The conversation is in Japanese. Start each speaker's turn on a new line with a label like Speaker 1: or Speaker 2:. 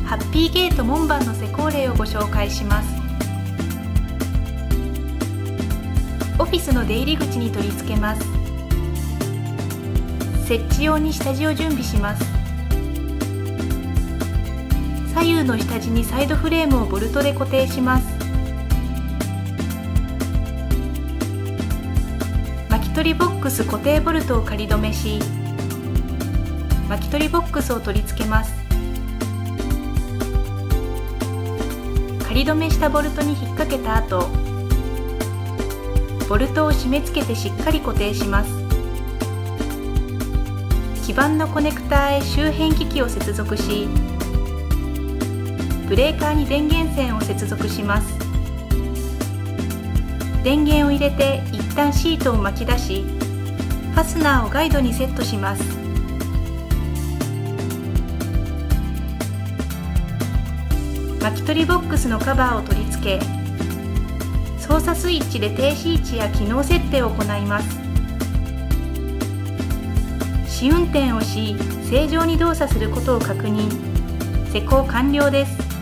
Speaker 1: ハッピーゲート門番の施工例をご紹介します。オフィスの出入り口に取り付けます。設置用に下地を準備します。左右の下地にサイドフレームをボルトで固定します。巻き取りボックス固定ボルトを仮止めし、巻き取りボックスを取り付けます。仮止めしたボルトに引っ掛けた後、ボルトを締め付けてしっかり固定します。基板のコネクターへ周辺機器を接続し、ブレーカーに電源線を接続します。電源を入れて一旦シートを巻き出し、ファスナーをガイドにセットします。巻き取りボックスのカバーを取り付け、操作スイッチで停止位置や機能設定を行います。試運転をし、正常に動作することを確認。施工完了です。